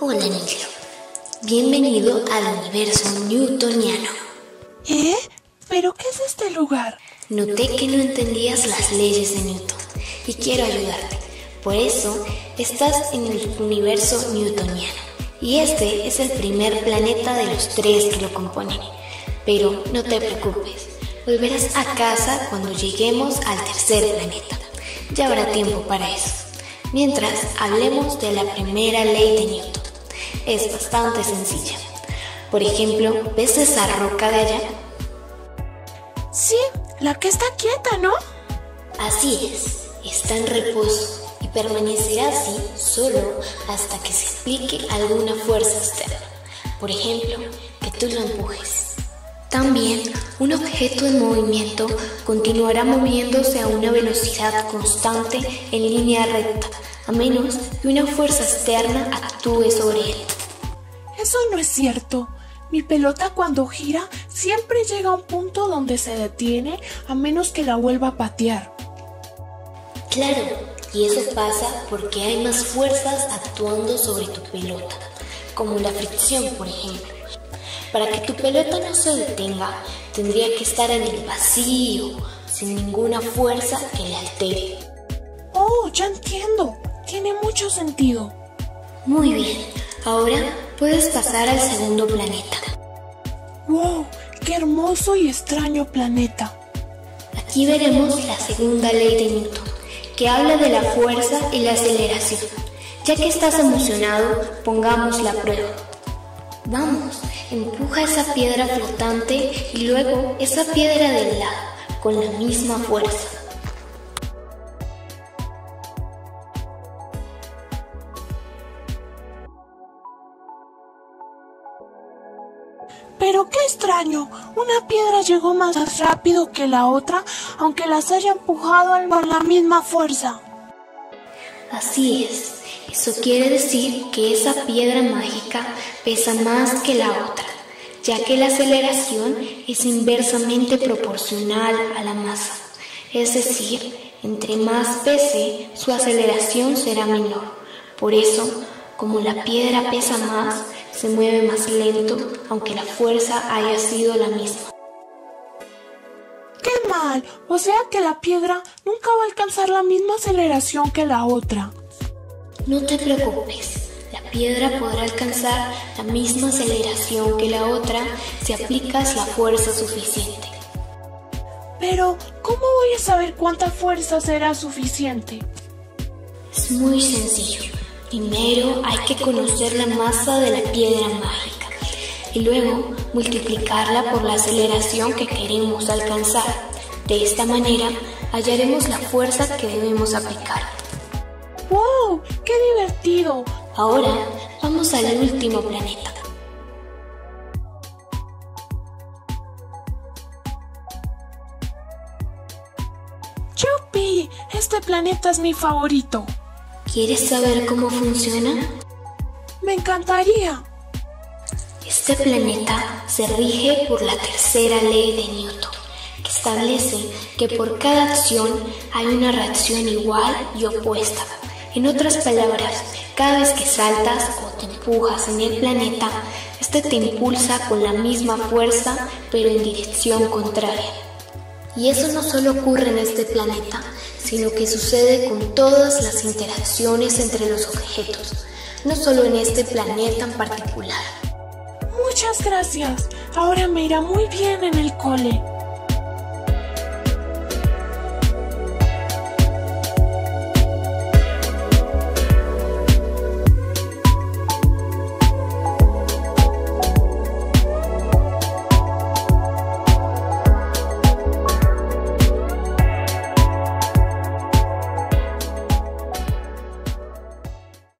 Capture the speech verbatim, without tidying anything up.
Hola Nilo, bienvenido al universo newtoniano. ¿Eh? ¿Pero qué es este lugar? Noté que no entendías las leyes de Newton y quiero ayudarte. Por eso estás en el universo newtoniano y este es el primer planeta de los tres que lo componen. Pero no te preocupes, volverás a casa cuando lleguemos al tercer planeta. Ya habrá tiempo para eso. Mientras, hablemos de la primera ley de Newton. Es bastante sencilla. Por ejemplo, ¿ves esa roca de allá? Sí, la que está quieta, ¿no? Así es, está en reposo y permanecerá así solo hasta que se aplique alguna fuerza externa. Por ejemplo, que tú lo empujes. También, un objeto en movimiento continuará moviéndose a una velocidad constante en línea recta, a menos que una fuerza externa actúe sobre él. Eso no es cierto. Mi pelota cuando gira siempre llega a un punto donde se detiene a menos que la vuelva a patear. Claro, y eso pasa porque hay más fuerzas actuando sobre tu pelota, como la fricción, por ejemplo. Para que tu pelota no se detenga, tendría que estar en el vacío, sin ninguna fuerza que le altere. Oh, ya entiendo. Tiene mucho sentido. Muy bien, ahora puedes pasar al segundo planeta. ¡Wow! ¡Qué hermoso y extraño planeta! Aquí veremos la segunda ley de Newton, que habla de la fuerza y la aceleración. Ya que estás emocionado, pongamos la prueba. Vamos, empuja esa piedra flotante y luego esa piedra del lado, con la misma fuerza. Pero qué extraño, una piedra llegó más rápido que la otra, aunque las haya empujado con la misma fuerza. Así es, eso quiere decir que esa piedra mágica pesa más que la otra, ya que la aceleración es inversamente proporcional a la masa. Es decir, entre más pese, su aceleración será menor. Por eso, como la piedra pesa más, se mueve más lento, aunque la fuerza haya sido la misma. ¡Qué mal! O sea que la piedra nunca va a alcanzar la misma aceleración que la otra. No te preocupes, la piedra podrá alcanzar la misma aceleración que la otra si aplicas la fuerza suficiente. Pero, ¿cómo voy a saber cuánta fuerza será suficiente? Es muy sencillo. Primero hay que conocer la masa de la piedra mágica y luego multiplicarla por la aceleración que queremos alcanzar. De esta manera hallaremos la fuerza que debemos aplicar. ¡Wow! ¡Qué divertido! Ahora vamos al último planeta. ¡Yupi! Este planeta es mi favorito. ¿Quieres saber cómo funciona? ¡Me encantaría! Este planeta se rige por la tercera ley de Newton, que establece que por cada acción hay una reacción igual y opuesta. En otras palabras, cada vez que saltas o te empujas en el planeta, este te impulsa con la misma fuerza, pero en dirección contraria. Y eso no solo ocurre en este planeta, sino que sucede con todas las interacciones entre los objetos, no solo en este planeta en particular. Muchas gracias. Ahora me irá muy bien en el cole.